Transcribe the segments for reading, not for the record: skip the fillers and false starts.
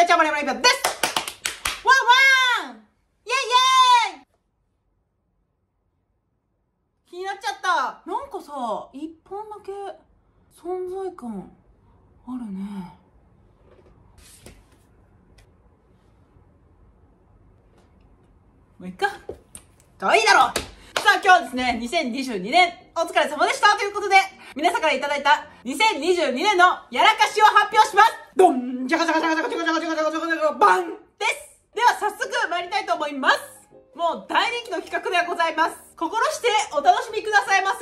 ちゃん、マリマリピョです。ワンワンイェイイェイ気になっちゃった。なんかさ、一本だけ存在感あるね。もういっか。かわいいだろ。さあ今日はですね、2022年お疲れ様でしたということで、皆さんからいただいた2022年のやらかしを発表します。ドンジャカジャカジャカジャカジャカジャカジャカジャカジャカジャカバンです。では早速参りたいと思います。もう大人気の企画ではございます。心してお楽しみくださいませ。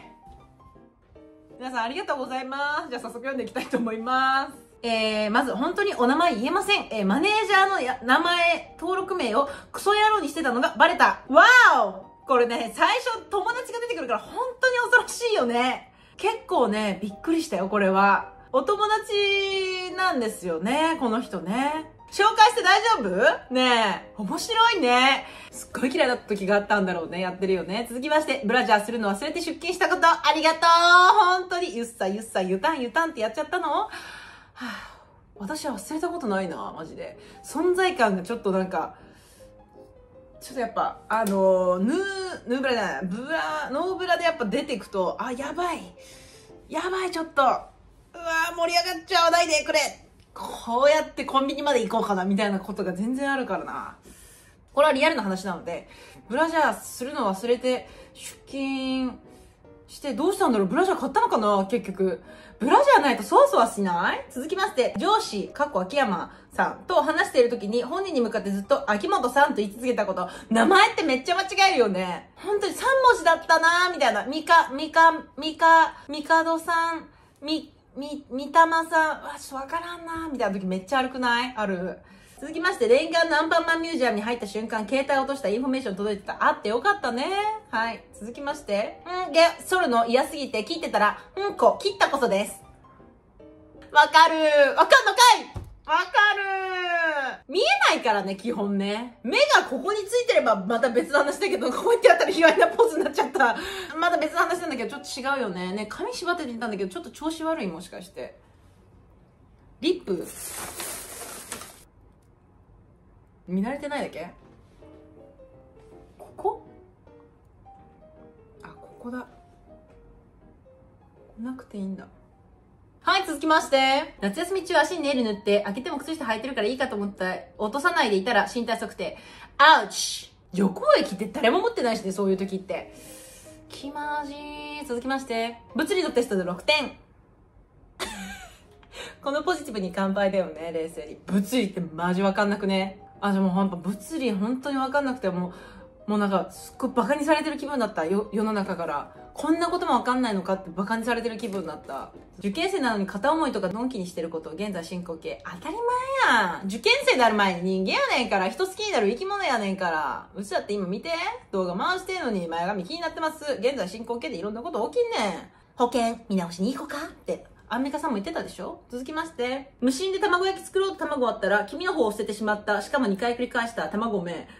皆さんありがとうございます。じゃあ早速読んでいきたいと思います。まず本当にお名前言えません。マネージャーの名前登録名をクソ野郎にしてたのがバレた。わーおこれね、最初友達が出てくるから本当に恐ろしいよね。結構ね、びっくりしたよ、これは。お友達なんですよね、この人ね。紹介して大丈夫？ねえ、面白いね。すっごい嫌いだった時があったんだろうね。やってるよね。続きまして、ブラジャーするの忘れて出勤したこと、ありがとう。本当に、ゆっさゆっさゆたんゆたんってやっちゃったの？はぁ、私は忘れたことないな、マジで。存在感がちょっとなんか、ちょっとやっぱ、ヌーブラじゃない、ノーブラでやっぱ出てくと、あ、やばい、ちょっと、うわー盛り上がっちゃわないでくれ。こうやってコンビニまで行こうかな、みたいなことが全然あるからな。これはリアルな話なので、ブラジャーするの忘れて出勤してどうしたんだろう。ブラジャー買ったのかな結局。ブラジャーないとそわそわしない？続きまして、上司、秋山さんと話している時に本人に向かってずっと秋元さんと言い続けたこと。名前ってめっちゃ間違えるよね。本当に3文字だったなーみたいな。みかどさん、みたまさん、わ、ちょっとわからんなーみたいな時めっちゃ悪くない？ある。続きまして、レンガンのアンパンマンミュージアムに入った瞬間、携帯を落としたインフォメーション届いてた。あってよかったね。はい。続きまして、剃るの嫌すぎて切ってたら、切ったこそです。わかる。わかんのかい？わかる。見えないからね、基本ね。目がここについてればまた別の話だけど、こうやってやったら意外なポーズになっちゃった。また別の話なんだけど、ちょっと違うよね。ね、髪縛っててみたんだけど、ちょっと調子悪い、もしかして。リップ見慣れてないだけ？ここ？あ、ここだ。なくていいんだ。はい、続きまして。夏休み中足にネイル塗って、開けても靴下履いてるからいいかと思った。落とさないでいたら身体測定。アウチ！除光液って誰も持ってないしね、そういう時って。気まじー。続きまして。物理のテストで6点。このポジティブに乾杯だよね、冷静に。物理ってマジわかんなくね。あ、でもほんと物理本当にわかんなくて、もうなんかすっごいバカにされてる気分だった。世の中から。こんなこともわかんないのかってバカにされてる気分だった。受験生なのに片思いとかのんきにしてることを現在進行形。当たり前やん。受験生である前に人間やねんから。人好きになる生き物やねんから。うちだって今見て。動画回してんのに前髪気になってます。現在進行形でいろんなこと起きんねん。保険見直しに行こうかって。アンミカさんも言ってたでしょ。続きまして。無心で卵焼き作ろうと卵割ったら、黄身の方を捨ててしまった。しかも2回繰り返した。卵ごめん。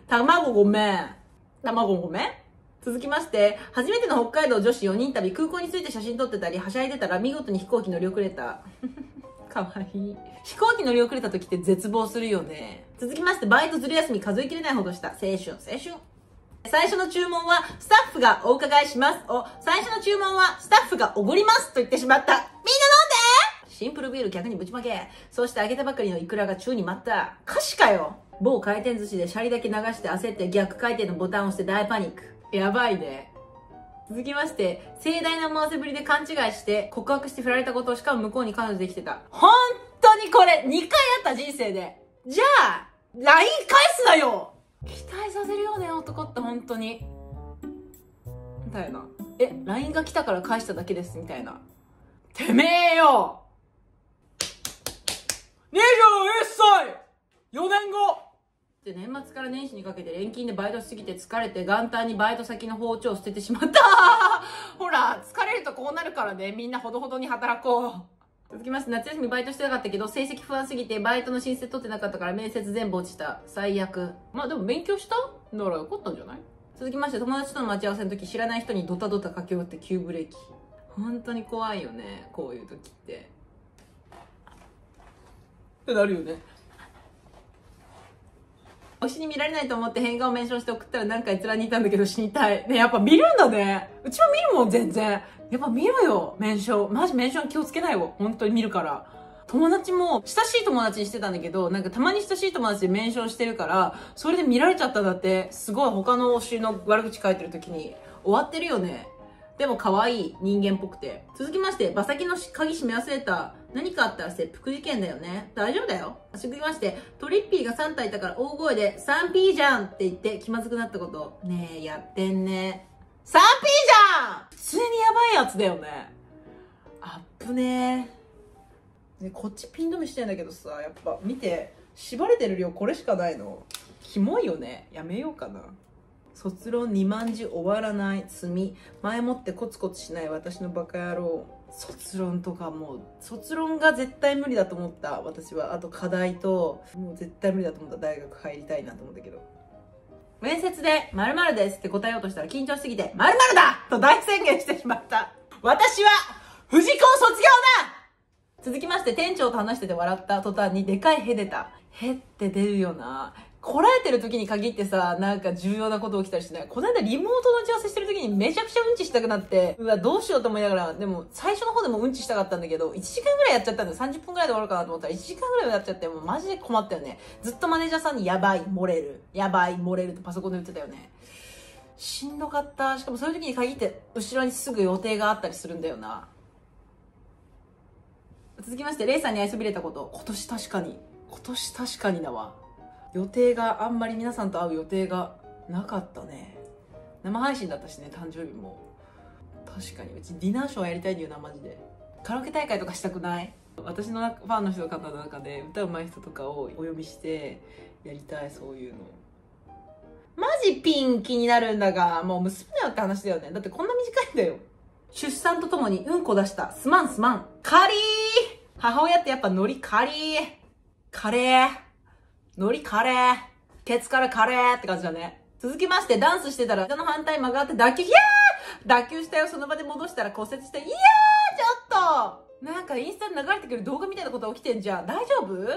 続きまして。初めての北海道女子4人旅、空港について写真撮ってたり、はしゃいでたら見事に飛行機乗り遅れた。かわいい。飛行機乗り遅れた時って絶望するよね。続きまして。バイトずる休み数えきれないほどした。青春。最初の注文はスタッフがお伺いします。最初の注文はスタッフがおごりますと言ってしまった。みんな飲んで！シンプルビール逆にぶちまけ。そして揚げたばかりのイクラが宙に舞った。歌詞かよ。某回転寿司でシャリだけ流して焦って逆回転のボタンを押して大パニック。やばいね。続きまして、盛大な思わせぶりで勘違いして告白して振られたことをしかも向こうに彼女できてた。本当にこれ2回あった人生で。じゃあ、LINE 返すなよ！期待させるよね、男って本当に。みたいな。LINE が来たから返しただけです、みたいな。てめえよ！ 21 歳 !4 年後で、年末から年始にかけて錬金でバイトしすぎて疲れて元旦にバイト先の包丁を捨ててしまった。ほら、疲れるとこうなるからね、みんなほどほどに働こう。続きまして、夏休みバイトしてなかったけど、成績不安すぎて、バイトの申請取ってなかったから面接全部落ちた。最悪。まあでも勉強したならよかったんじゃない？続きまして、友達との待ち合わせの時、知らない人にドタドタ駆け寄って急ブレーキ。本当に怖いよね、こういう時って。ってなるよね。 星に見られないと思って変顔メンションして送ったらなんか閲覧にいたんだけど死にたい。ね、やっぱ見るんだね。うちは見るもん、全然。やっぱ見ろよ、メンション。マジメンション気をつけないよ。本当に見るから。友達も、親しい友達にしてたんだけど、なんかたまに親しい友達でメンションしてるから、それで見られちゃったんだって、すごい他の推しの悪口書いてる時に、終わってるよね。でも可愛い人間っぽくて。続きまして、馬先の鍵閉め忘れた。何かあったら切腹事件だよね。大丈夫だよ。続きまして、トリッピーが3体いたから大声で 3P じゃんって言って気まずくなったこと。ねえ、やってんね。3P じゃん普通にやばいやつだよね。アップねで、こっちピン止めしてんだけどさ、やっぱ見て、縛れてる量これしかないの。キモいよね。やめようかな。卒論2万字終わらない罪。前もってコツコツしない私のバカ野郎。卒論とかもう、卒論が絶対無理だと思った。私は。あと課題と、もう絶対無理だと思った。大学入りたいなと思ったけど。面接で〇〇ですって答えようとしたら緊張しすぎて〇〇だと大宣言してしまった。私は富士校卒業だ。続きまして、店長と話してて笑った途端にでかいへ出た。へって出るよな。こらえてる時に限ってさ、なんか重要なこと起きたりしない？この間リモートの打ち合わせしてる時にめちゃくちゃうんちしたくなって、うわ、どうしようと思いながら、でも最初の方でもうんちしたかったんだけど、1時間ぐらいやっちゃったんだよ。30分ぐらいで終わるかなと思ったら1時間ぐらいやっちゃって、もうマジで困ったよね。ずっとマネージャーさんにやばい、漏れる、やばい、漏れるとパソコンで言ってたよね。しんどかった。しかもそういう時に限って後ろにすぐ予定があったりするんだよな。続きまして、レイさんに愛そびれたこと。今年確かにだわ。予定があんまり皆さんと会う予定がなかったね。生配信だったしね、誕生日も。確かにうちディナーショーやりたいんだよな、マジで。カラオケ大会とかしたくない？私のファンの人の方の中で歌うまい人とかをお呼びしてやりたい、そういうの。マジピン気になるんだが、もう娘だよって話だよね。だってこんな短いんだよ。出産とともにうんこ出した。すまん。カリー母親ってやっぱノリカリーカレーノリカレーケツからカレーって感じだね。続きまして、ダンスしてたら膝の反対曲がって脱臼、いやー脱臼したよ。その場で戻したら骨折して、いやーちょっとなんかインスタで流れてくる動画みたいなことが起きてんじゃん。大丈夫？いやー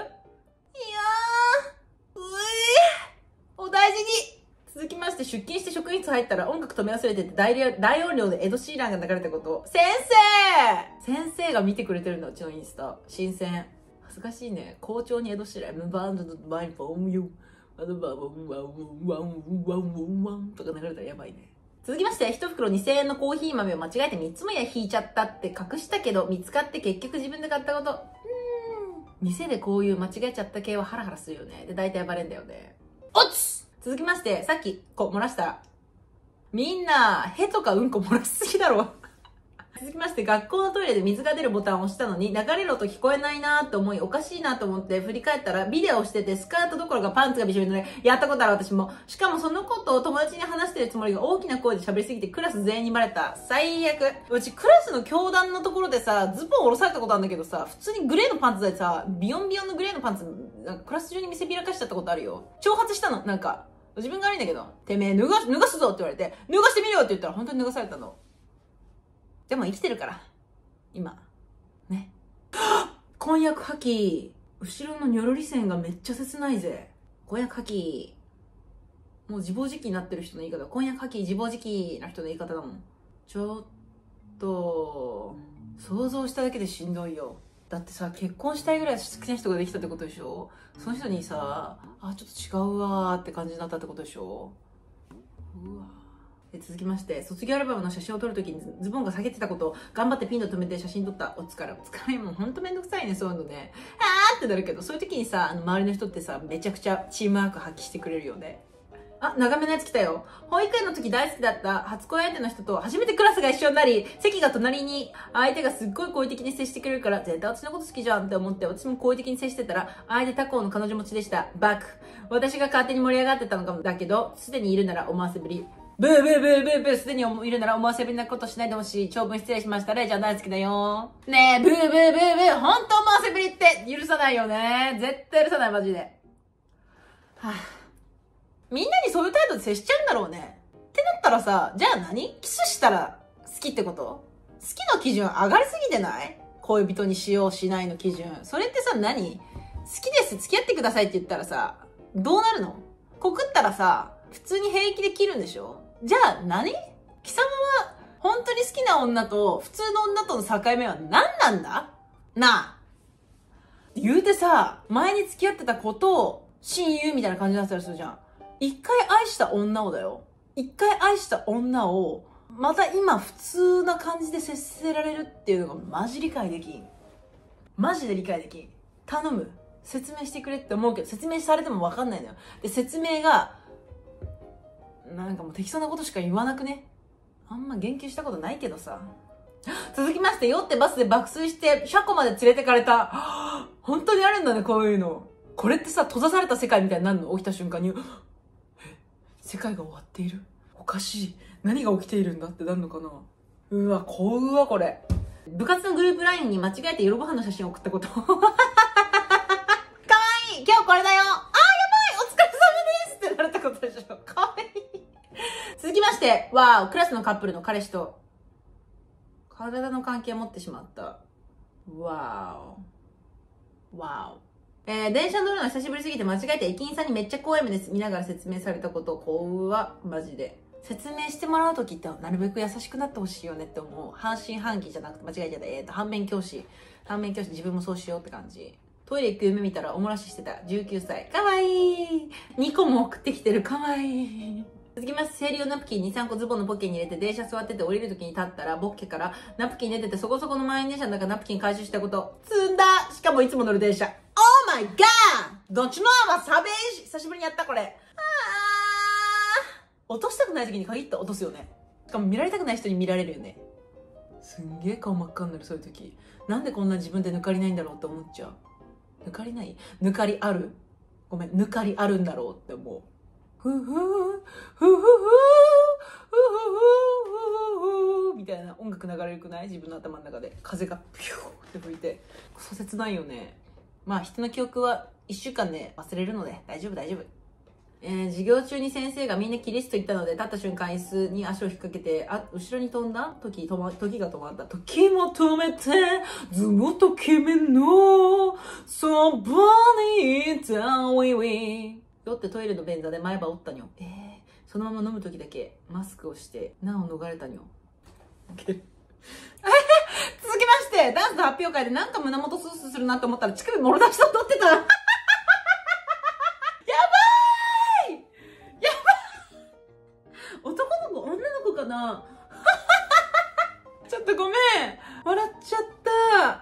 お大事に。続きまして、出勤して職員室入ったら音楽止め忘れてて大音量でエド・シーランが流れたこと。先生が見てくれてるんだ、うちのインスタ。新鮮。恥ずかしいね。校長にエド・シーラン、バンドのマイフォンユー、とか流れたらやばいね。続きまして、一袋2000円のコーヒー豆を間違えて3つも引いちゃったって隠したけど、見つかって結局自分で買ったこと。店でこういう間違えちゃった系はハラハラするよね。で、大体バレんだよね。おつ続きまして、さっき、漏らした。みんな、へとかうんこ漏らしすぎだろ。続きまして、学校のトイレで水が出るボタンを押したのに、流れる音聞こえないなと思い、おかしいなと思って振り返ったら、ビデオをしてて、スカートどころかパンツがびしょびしょで、やったことある私も。しかもそのことを友達に話してるつもりが大きな声で喋りすぎて、クラス全員にバレた。最悪。うちクラスの教団のところでさ、ズボン下ろされたことあるんだけどさ、普通にグレーのパンツでさ、ビヨンビヨンのグレーのパンツ、なんかクラス中に見せびらかしちゃったことあるよ。挑発したの、なんか。自分が悪いんだけど、てめえ脱がすぞって言われて、脱がしてみるよって言ったら本当に脱がされたの。でも生きてるから。今。ね。婚約破棄。後ろのニョロリ線がめっちゃ切ないぜ。婚約破棄。もう自暴自棄になってる人の言い方。婚約破棄、自暴自棄な人の言い方だもん。ちょっと、想像しただけでしんどいよ。だってさ、結婚したいぐらい好きな人ができたってことでしょ？その人にさ、あ、ちょっと違うわーって感じになったってことでしょ？うわで続きまして、卒業アルバムの写真を撮るときにズボンが下げてたことを頑張ってピンで止めて写真撮った。お疲れ。もうほんとめんどくさいね、そういうのね。あーってなるけど、そういう時にさ、周りの人ってさ、めちゃくちゃチームワーク発揮してくれるよね。あ、長めのやつ来たよ。保育園の時大好きだった初恋相手の人と初めてクラスが一緒になり、席が隣に相手がすっごい好意的に接してくれるから、絶対私のこと好きじゃんって思って私も好意的に接してたら、相手他校の彼女持ちでした。バック。私が勝手に盛り上がってたのかもだけど、すでにいるなら思わせぶり。ブーブーブーブーブー、すでにいるなら思わせぶりなことしないでほしい。長文失礼しました。レイちゃん大好きだよ。ねえ、ブーブーブーブー、ほんと思わせぶりって許さないよね。絶対許さない、マジで。はぁ、みんなにそういう態度で接しちゃうんだろうね。ってなったらさ、じゃあ何？キスしたら好きってこと？好きの基準上がりすぎてない？恋人にしようしないの基準。それってさ、何？好きです、付き合ってくださいって言ったらさ、どうなるの？ 告ったらさ、普通に平気で切るんでしょ？じゃあ何？貴様は本当に好きな女と普通の女との境目は何なんだ？なあ。言うてさ、前に付き合ってた子と親友みたいな感じになってたりするじゃん。一回愛した女をだよ。一回愛した女を、また今普通な感じで接せられるっていうのがマジ理解できん。マジで理解できん。頼む。説明してくれって思うけど、説明されてもわかんないのよ。で、説明が、なんかもう適当なことしか言わなくね。あんま言及したことないけどさ。続きまして、酔ってバスで爆睡して、車庫まで連れてかれた。本当にあるんだね、こういうの。これってさ、閉ざされた世界みたいになるの？起きた瞬間に。世界が終わっている。おかしい。何が起きているんだってなるのかな。うわ、怖うわ、これ。部活のグループラインに間違えて夜ご飯の写真を送ったこと。かわいい、今日これだよ。あー、やばい、お疲れ様ですってなれたことでしょ。かわいい。続きまして、わー、クラスのカップルの彼氏と体の関係を持ってしまった。わーお。わーお。電車乗るの久しぶりすぎて間違えて駅員さんにめっちゃ怖い目で見ながら説明されたことを怖っ、マジで。説明してもらうときってなるべく優しくなってほしいよねって思う。半信半疑じゃなくて間違えちゃった。反面教師自分もそうしようって感じ。トイレ行く夢見たらおもらししてた。19歳。かわいい。2個も送ってきてる。かわいい。続きまして、生理用ナプキン2、3個ズボンのポッケに入れて電車座ってて降りるときに立ったらボッケからナプキン出ててそこそこの満員電車の中ナプキン回収したこと。積んだ。しかもいつも乗る電車。Oh my god! どっちの泡はサベージ。久しぶりにやったこれ。落としたくない時に限って落とすよね。しかも見られたくない人に見られるよね。すんげえ顔真っ赤になる、そういう時。なんでこんな自分で抜かりないんだろうって思っちゃう。抜かりない？抜かりある？ごめん、抜かりあるんだろうって思う。ふふふ、ふふふ、ふふふみたいな音楽流れるくない？自分の頭の中で。風がピューって吹いて。クソ切ないよね。まあ人の記憶は1週間で忘れるので大丈夫大丈夫。授業中に先生がみんな起立と言ったので立った瞬間椅子に足を引っ掛けて、後ろに飛んだ時が止まった。時も止めて、ずっと君のそばにいたウィウィ。酔ってトイレの便座で前歯折ったにょ。そのまま飲む時だけマスクをして難を逃れたにょ。続きまして、ダンスの発表会でなんか胸元スースーするなと思ったら乳首もろ出しと撮ってた。男の子、女の子かな。ちょっとごめん。笑っちゃった。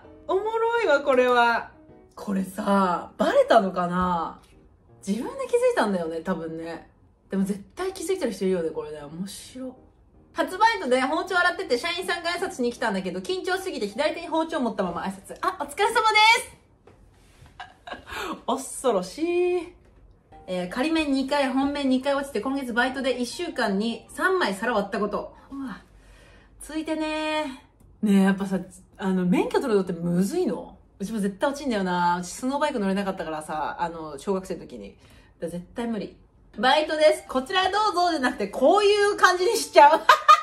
おもろいわ、これは。これさ、バレたのかな？自分で気づいたんだよね、多分ね。でも絶対気づいてる人いるよね、これね。面白い。初バイトで包丁洗ってて社員さんが挨拶に来たんだけど、緊張すぎて左手に包丁持ったまま挨拶。お疲れ様です恐ろしい。仮面2回、本面2回落ちて、今月バイトで1週間に3枚皿割ったこと。うわ。ついてねえ、やっぱさ、免許取るのってむずいの？うちも絶対落ちんだよな。うちスノーバイク乗れなかったからさ、小学生の時に。絶対無理。バイトです。こちらどうぞじゃなくて、こういう感じにしちゃう。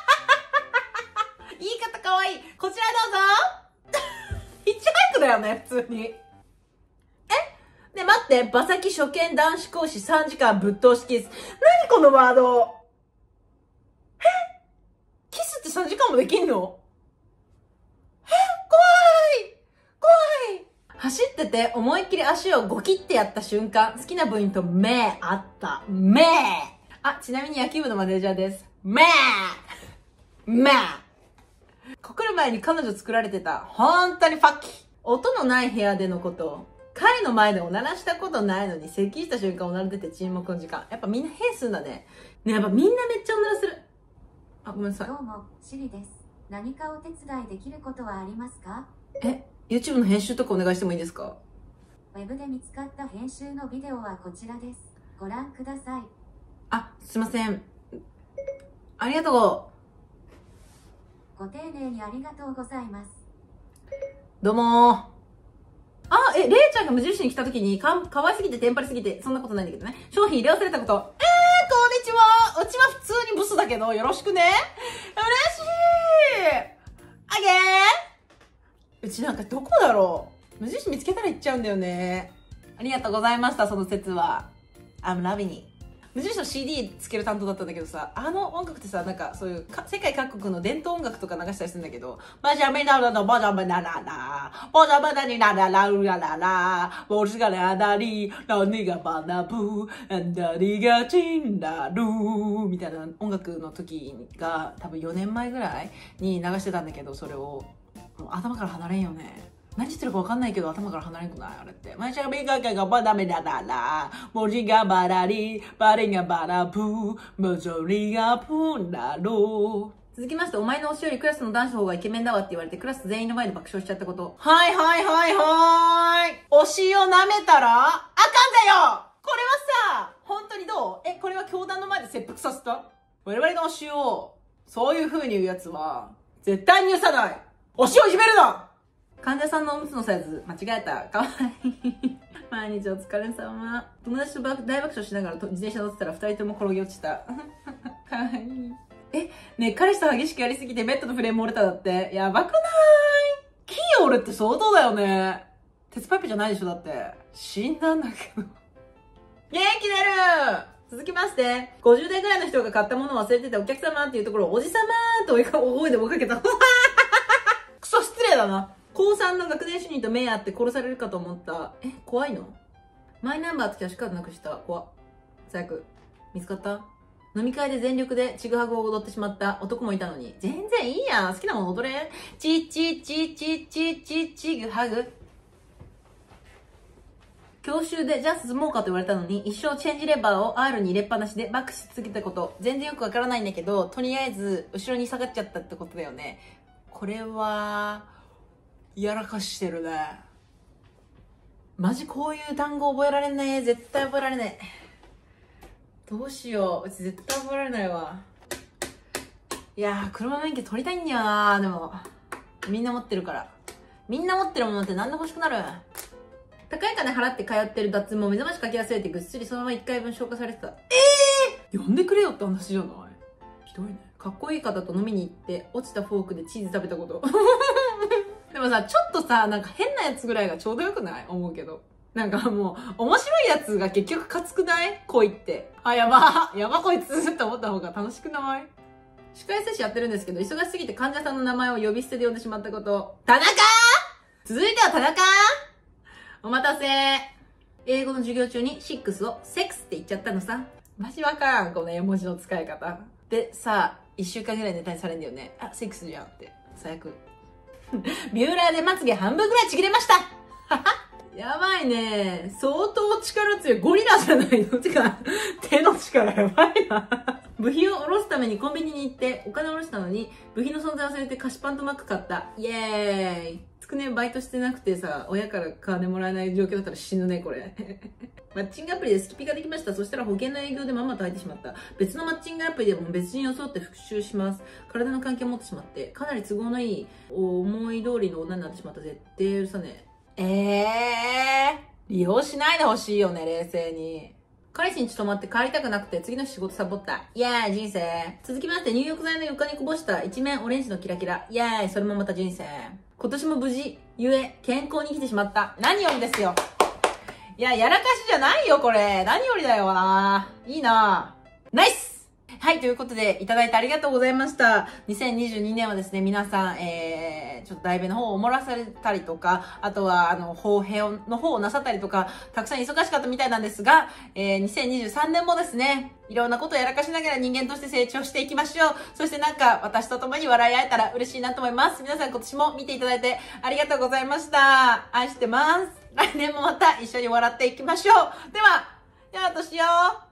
言い方かわいい。こちらどうぞ。ヒッチハイクだよね、普通に。ね、待って、馬先初見男子講師3時間ぶっ通しキス。何このワード。キスって3時間もできんの？怖い。走ってて思いっきり足をゴキってやった瞬間、好きな部員と目あった。目。ちなみに野球部のマネージャーです。目。告る前に彼女作られてた。本当にファッキー。音のない部屋でのこと。彼の前でおならしたことないのに、咳した瞬間おなら出て沈黙の時間。やっぱみんなヘイすんだね。やっぱみんなめっちゃおならする。ごめんなさい。 どうも、シリです。何かお手伝いできることはありますか？ YouTube の編集とかお願いしてもいいですか？ ウェブで見つかった編集のビデオはこちらです。ご覧ください。 すいません。ありがとご丁寧にありがとうございます。 どうもー。レイちゃんが無印に来た時に可愛すぎてテンパりすぎて、そんなことないんだけどね。商品入れ忘れたこと。こんにちは。うちは普通にブスだけど、よろしくね。嬉しい。うちなんかどこだろう。無印見つけたら行っちゃうんだよね。ありがとうございました、その説は。I'm loving it. 無印の CD つける担当だったんだけどさ、あの音楽ってさ、なんかそういう世界各国の伝統音楽とか流したりするんだけど、バジャメナラのバジャメナララ、バジャメナにラララウラララ、ボルガラダリ、何がバナブ、何がチンダルみたいな音楽の時が多分4年前ぐらいに流してたんだけど、それをもう頭から離れんよね。何言ってるか分かんないけど頭から離れんくないあれって。マジャメガガがバダメダララ、文字がバラリ、バレがバラブー、文字がプンダロー。続きまして、お前の推しよりクラスの男子の方がイケメンだわって言われてクラス全員の前で爆笑しちゃったこと。はいはいはいはい。推しを舐めたらあかんだよ。これはさ、本当にどう？これは教団の前で切腹させた？我々の推しをそういう風に言うやつは絶対に許さない。推しをいじめるな。患者さんのおむつのサイズ間違えた。かわいい。毎日お疲れ様。友達と大爆笑しながら自転車乗ってたら2人とも転げ落ちた。かわいい。ねえ、彼氏と激しくやりすぎてベッドのフレーム折れただって。やばくない？木折るって相当だよね。鉄パイプじゃないでしょだって。死んだんだけど。元気出る。続きまして、50代ぐらいの人が買ったものを忘れててお客様っていうところをおじさまーと大声で追いかけた。クソ失礼だな。高3の学年主任と目合って殺されるかと思った。怖いの？マイナンバーとキャッシュカードなくした。怖っ。最悪。見つかった？飲み会で全力でちぐはぐを踊ってしまった男もいたのに。全然いいやん。好きなもの踊れ。ちぐはぐ。教習でじゃあ進もうかと言われたのに、一生チェンジレバーを R に入れっぱなしでバックし続けたこと。全然よくわからないんだけど、とりあえず後ろに下がっちゃったってことだよね。これは、やらかしてるね。マジこういう単語覚えられねえ。絶対覚えられねえ。どうしよう。うち絶対覚えられないわ。いやー、車免許取りたいんだよなー。でも、みんな持ってるから。みんな持ってるものって何で欲しくなる？高い金払って通ってる脱毛目覚ましかけ忘れてぐっすりそのまま1回分消化されてた。呼んでくれよって話じゃない？ひどいね。かっこいい方と飲みに行って落ちたフォークでチーズ食べたこと。でもさ、ちょっとさ、なんか変なやつぐらいがちょうどよくない思うけど。なんかもう、面白いやつが結局かつくない恋って。やばこいつって思った方が楽しくない？歯科衛生士やってるんですけど、忙しすぎて患者さんの名前を呼び捨てで呼んでしまったこと。田中！続いては田中！お待たせ。英語の授業中に6をセックスって言っちゃったのさ。マジわからん、この絵文字の使い方。で、さ、1週間ぐらいネタにされんだよね。セックスじゃんって。最悪。ビューラーでまつげ半分ぐらいちぎれました。やばいね。相当力強い。ゴリラじゃないの？てか、手の力やばいな。部品を下ろすためにコンビニに行ってお金を下ろしたのに、部品の存在を忘れて菓子パンとマック買った。イエーイ。つくねバイトしてなくてさ、親から金もらえない状況だったら死ぬね、これ。マッチングアプリでスキピができました。そしたら保険の営業でママと入ってしまった。別のマッチングアプリでも別人装って復習します。体の関係を持ってしまって、かなり都合のいい思い通りの女になってしまった。絶対許さねえ。利用しないでほしいよね、冷静に。彼氏に泊まって帰りたくなくて次の仕事サボった。イエーイ、人生。続きまして入浴剤の床にこぼした一面オレンジのキラキラ。イエーイ、それもまた人生。今年も無事、ゆえ、健康に生きてしまった。何よりですよ。いや、やらかしじゃないよ、これ。何よりだよな。いいな。ナイス。はい、ということで、いただいてありがとうございました。2022年はですね、皆さん、ちょっと題名の方を漏らされたりとか、あとは、方平の方をなさったりとか、たくさん忙しかったみたいなんですが、2023年もですね、いろんなことをやらかしながら人間として成長していきましょう。そしてなんか、私と共に笑い合えたら嬉しいなと思います。皆さん今年も見ていただいてありがとうございました。愛してます。来年もまた一緒に笑っていきましょう。では、年を